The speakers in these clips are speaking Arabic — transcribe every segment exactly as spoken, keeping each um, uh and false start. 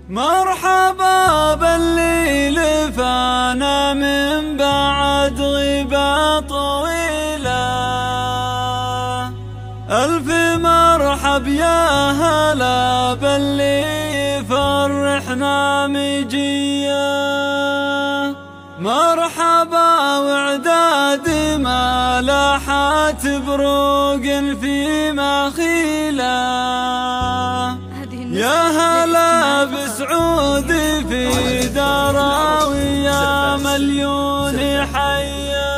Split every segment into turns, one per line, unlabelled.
مرحبا بالليل فانا من بعد غيبة طويلة، ألف مرحب يا هلا باللي فرحنا مجية. مرحبا وعداد ما لاحت بروق في مخيلة، يا هلا بسعود في دراوي يا مليون حيا.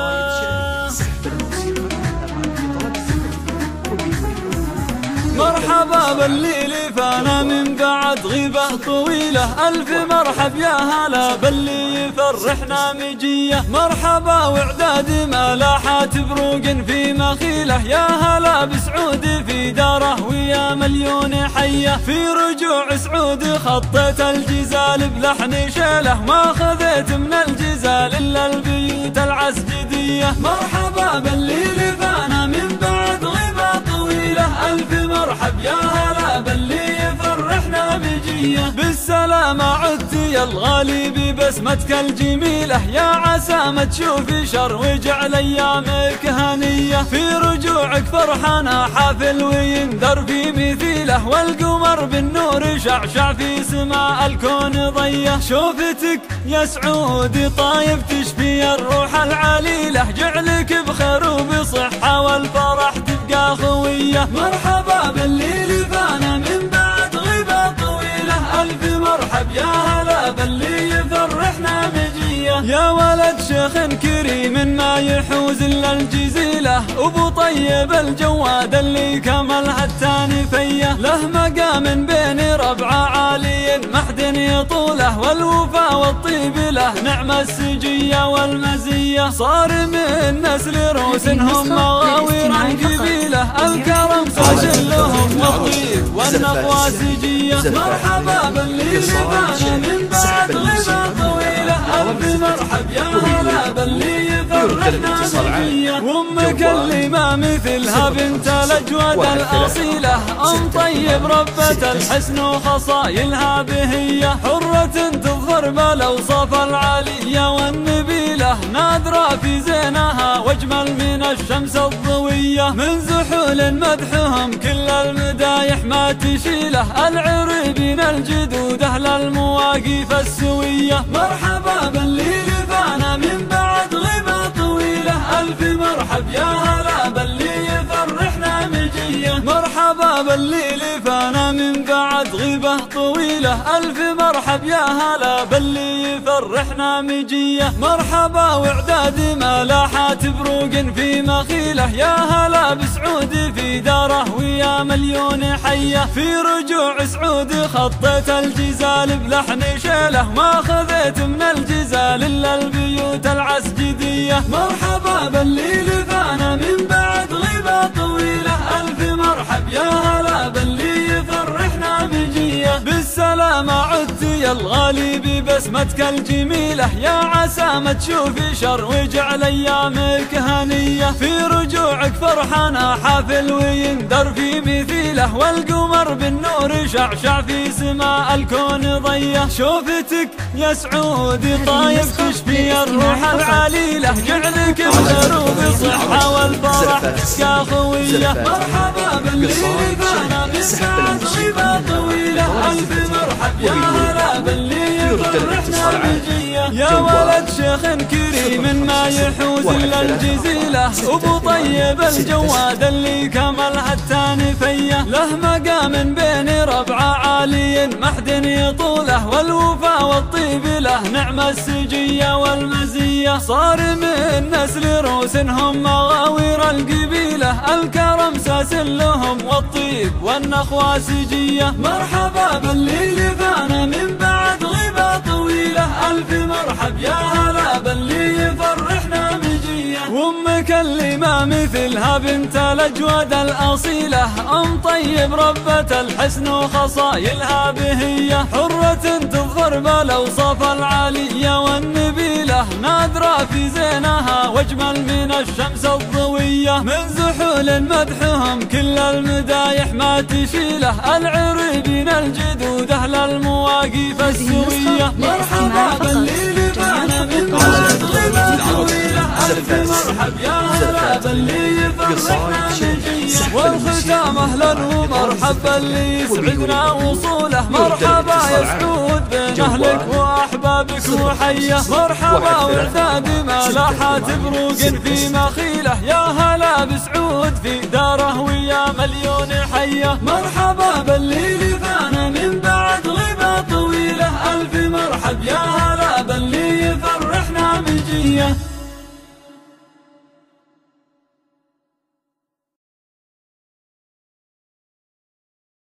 مرحبا بالليل فانا من بعد غيبة طويلة، ألف مرحب يا هلا باللي يفرحنا مجية. مرحبا وعداد ما لاحت بروق في مخيلة، يا هلا بسعود في داره ويا مليون حية. في رجوع سعود خطيت الجزال بلحن شيله، ما خذيت من الجزال إلا البيوت العسجدية. مرحبا بالليل فانا من بعد غيبة طويلة، ألف مرحب يا هلا باللي يفرحنا مجية. بالسلامة عدت يا الغالي ببسمتك الجميلة، يا عسى ما تشوفي شر وجعل أيامك هنية. في رجوعك فرحنا حافل ويندر في مثيله، والقمر بالنور شعشع في سماء الكون ضيه. شوفتك يا سعود طايب تشفي الروح العليلة، جعلك بخير وبصحة والفرح تبقى خوية. مرحبا بالليل فانا من بعد غيبة طويلة، ألف مرحب يا هلا باللي يفرحنا مجية. يا ولد شيخ كريم ما يحوز إلا الجزيلة، أبو طيب الجواد اللي كملها التانفية. له مقام بين ربعة عالي محد يطوله، والوفا والطيب له نعم السجية والمزية. صار من نسل روس هم مغاوير قبيلة، الكرم سجل لهم والطيب والنقوى سجية. مرحبا بالليل فانا من بعد غيبة طويلة، ألف مرحب يا هلا باللي يفرحنا مجية. وامك اللي ما مثلها بنت الأجود الأصيلة، أم طيب ربة الحسن وخصايلها بهية. حرة تظهر بالأوصاف العالية والنبيلة، نادرة في زينها واجمل من الشمس الضوية. من زحول مدحهم كل المدايح ما تشيله، العريبين الجدود أهل المواقف السوية. مرحبا بالليل فانا من بعد غيبة طويلة، ألف مرحب يا هلا باللي يفرحنا مجية. مرحبا بالليل فانا من بعد غيبة طويلة، ألف مرحب يا هلا باللي يفرحنا مجية. مرحبا وعداد ما لاحت بروق في مخيلة، يا هلا بسعود في داره ويا مليون حية. في رجوع سعود خطيت الجزال بلحن شيله، ما خذيت من الجزال إلا البيوت العسجدية. مرحبا بالليل فانا من بعد غيبة طويلة، ألف مرحب يا هلا باللي يفرحنا مجية. بالسلامة عدت يا الغالي ببسمتك الجميلة، يا عسى ما تشوفي شر وجعل أيامك هنية. في رجوعك فرحنا حافل ويندر في مثيله، والقمر بالنور شعشع في سماء الكون ضيه. شوفتك يا سعود طايب تشفي الروح العليلة، جعلك بخير وبصحة والفرح تبقى خوية. مرحبا بالليل فانا من بعد غيبة طويلة، ألف مرحب يا هلا باللي يفرحنا مجية. يا ولد شيخ كريم ما يحوز إلا الجزيلة، أبو طيب الجواد اللي كملها التانفية. له مقام بين ربعة عالي محد يطوله، والوفا والطيب له نعم السجية والمزية. صار من نسل روس هم مغاوير القبيلة، الكرم ساسل لهم والطيب والنخوى سجية. مرحبا بالليل فانا من بعد غيبة طويلة، ألف مرحب يا هلا باللي يفرحنا مجية. وامك اللي ما مثلها بنت الأجود الأصيلة، أم طيب ربة الحسن وخصايلها بهية. حرة تظهر بالأوصاف العالية والنبيلة، نادرة في زينها واجمل من الشمس الضوية. من زحول مدحهم كل المدايح ما تشيله، العريبين الجدود أهل المواقف السوية. مرحبا باللي فانا من بعد غيبة طويلة، ألف مرحب يا هلا باللي يفرحنا مجية. والختام أهلا ومرحب باللي يسعدنا وصوله. مرحبا يا سعود بين أهلك وأحبابك وحية. مرحبا وإعداد ما لاحت بروق في مخيله. يا هلا بسعود في داره ويا مليون حية. مرحبا باللي فانا